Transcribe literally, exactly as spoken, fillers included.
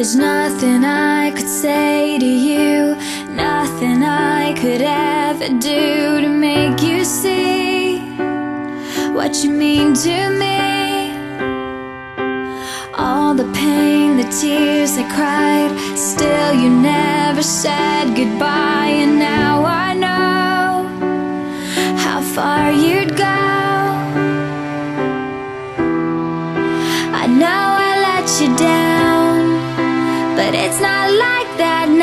There's nothing I could say to you, nothing I could ever do to make you see what you mean to me. All the pain, the tears I cried, still you never said goodbye. And now I know how far you'd go. I know I let you down, but it's not like that now.